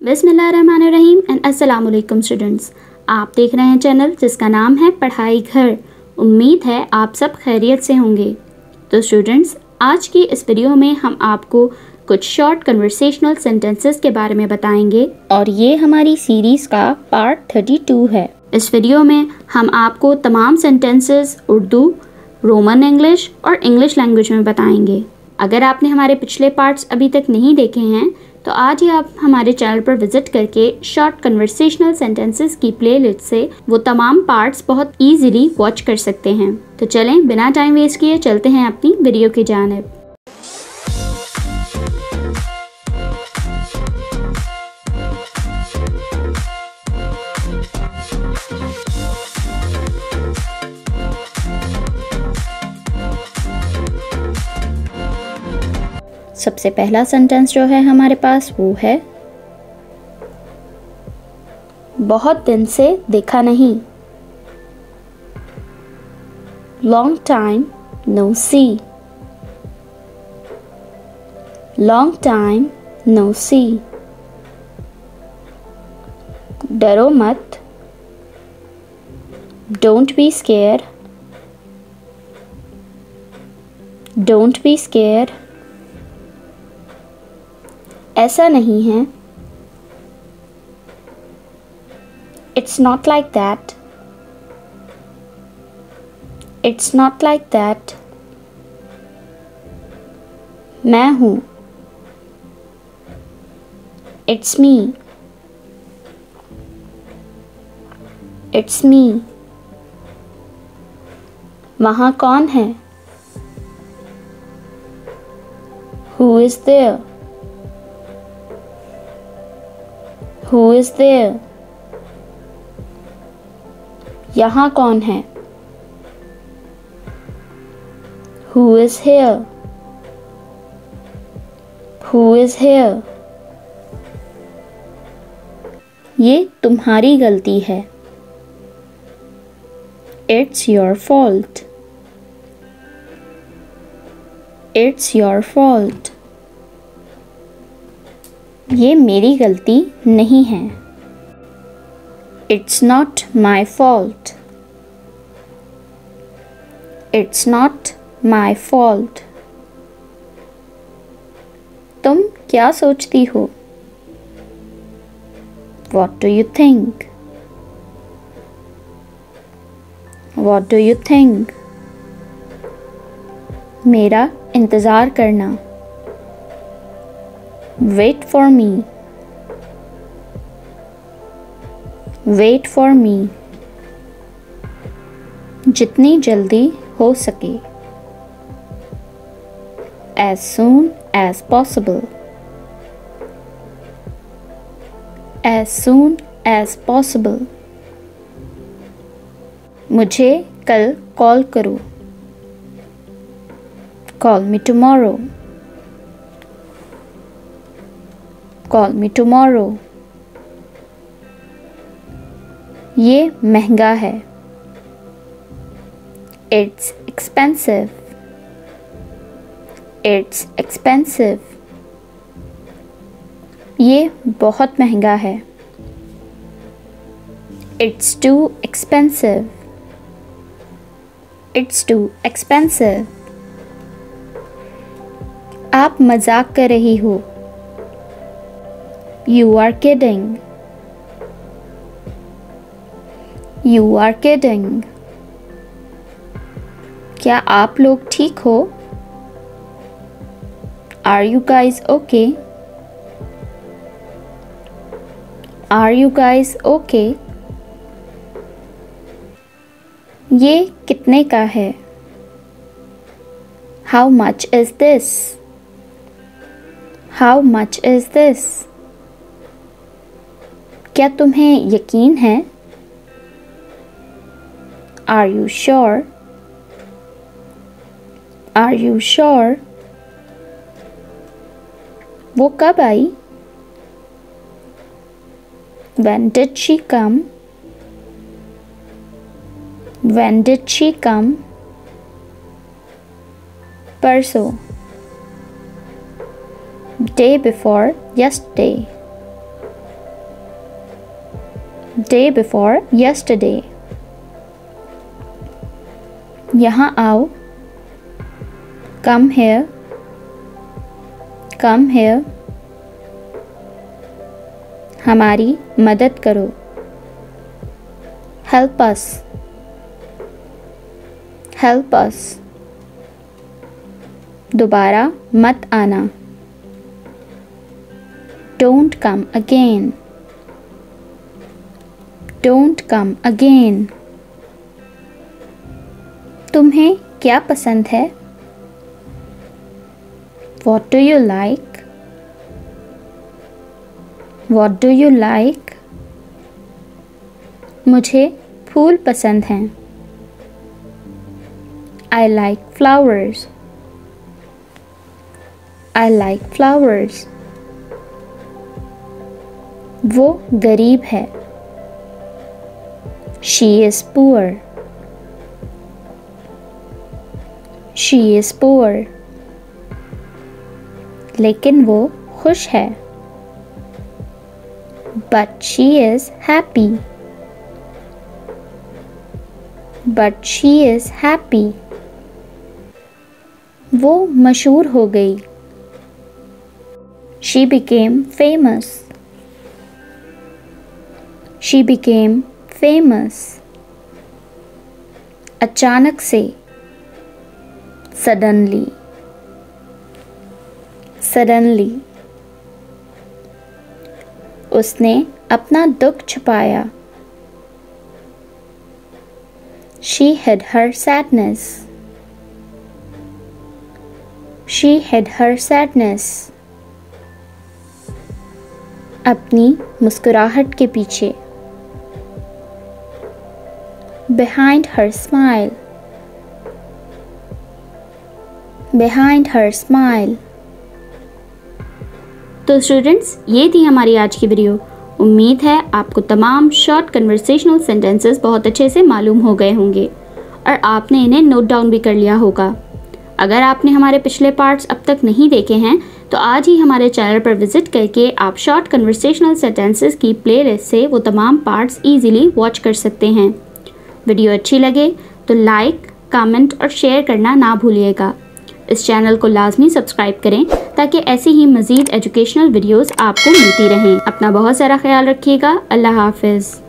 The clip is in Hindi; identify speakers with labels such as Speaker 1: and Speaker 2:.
Speaker 1: बिस्मिल्लाहिर्रहमानिर्रहीम एंड अस्सलाम वालेकुम स्टूडेंट्स। आप देख रहे हैं चैनल जिसका नाम है पढ़ाई घर। उम्मीद है आप सब खैरियत से होंगे। तो स्टूडेंट्स, आज की इस वीडियो में हम आपको कुछ शॉर्ट कन्वर्सेशनल सेंटेंसेस के बारे में बताएंगे और ये हमारी सीरीज़ का पार्ट 32 है। इस वीडियो में हम आपको तमाम सेंटेंसेस उर्दू, रोमन इंग्लिश और इंग्लिश लैंग्वेज में बताएंगे। अगर आपने हमारे पिछले पार्ट्स अभी तक नहीं देखे हैं तो आज ही आप हमारे चैनल पर विजिट करके शॉर्ट कन्वर्सेशनल सेंटेंसेस की प्लेलिस्ट से वो तमाम पार्ट्स बहुत इजीली वॉच कर सकते हैं। तो चलें बिना टाइम वेस्ट किए चलते हैं अपनी वीडियो की जानिब। सबसे पहला सेंटेंस जो है हमारे पास वो है, बहुत दिन से देखा नहीं। Long time no see. Long time no see. डरो मत। Don't be scare. Don't be scare. ऐसा नहीं है। It's not like that. It's not like that. मैं हूँ। It's me. It's me. वहाँ कौन है? Who is there? Who is there? यहाँ कौन है? Who is here? Who is here? ये तुम्हारी गलती है। It's your fault. It's your fault. ये मेरी गलती नहीं है। It's not my fault. It's not my fault. तुम क्या सोचती हो? What do you think? What do you think? मेरा इंतज़ार करना। Wait for me. Wait for me. जितनी जल्दी हो सके। As soon as possible. As soon as possible. मुझे कल कॉल करो। Call me tomorrow. Call me tomorrow. ये महंगा है। It's expensive. It's expensive. ये बहुत महंगा है। It's too expensive. It's too expensive. आप मजाक कर रही हो। You are kidding. You are kidding. क्या आप लोग ठीक हो? Are you guys okay? Are you guys okay? ये कितने का है? How much is this? How much is this? क्या तुम्हें यकीन है? Are you sure? Are you sure? वो कब आई? When did she come? When did she come? परसों। Day before yesterday. Day before yesterday. यहाँ आओ. Come here. Come here. हमारी मदद करो. Help us. Help us. दोबारा मत आना. Don't come again. Don't come again. तुम्हें क्या पसंद है? What do you like? What do you like? मुझे फूल पसंद हैं. I like flowers. I like flowers. वो गरीब है. She is poor. She is poor. लेकिन वो खुश है. But she is happy. But she is happy. वो मशहूर हो गई. She became famous. She became famous. अचानक से. Suddenly. Suddenly. उसने अपना दुख छुपाया. She hid her sadness. She hid her sadness. अपनी मुस्कुराहट के पीछे. Behind her smile. Behind her smile. तो स्टूडेंट्स, ये थी हमारी आज की वीडियो. उम्मीद है आपको तमाम शॉर्ट कन्वर्सेशनल सेंटेंसेस बहुत अच्छे से मालूम हो गए होंगे और आपने इन्हें नोट डाउन भी कर लिया होगा. अगर आपने हमारे पिछले पार्ट्स अब तक नहीं देखे हैं तो आज ही हमारे चैनल पर विजिट करके आप शॉर्ट कन्वर्सेशनल सेंटेंसेस की प्लेलिस्ट से वो तमाम पार्ट्स इजीली वॉच कर सकते हैं. वीडियो अच्छी लगे तो लाइक, कमेंट और शेयर करना ना भूलिएगा. इस चैनल को लाजमी सब्सक्राइब करें ताकि ऐसी ही मज़ीद एजुकेशनल वीडियोस आपको मिलती रहें. अपना बहुत सारा ख्याल रखिएगा. अल्लाह हाफिज़.